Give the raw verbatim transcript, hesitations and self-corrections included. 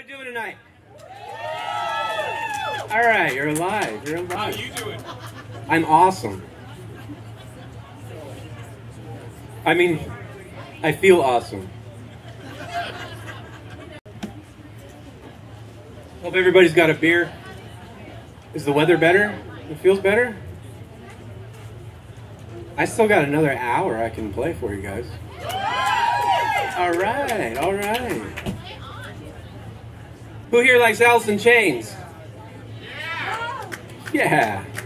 everybody doing tonight? All right, you're alive. You're alive. How you doing? I'm awesome. I mean, I feel awesome. Hope everybody's got a beer. Is the weather better? It feels better? I still got another hour I can play for you guys. All right, all right. Who here likes Alice in Chains? Yeah.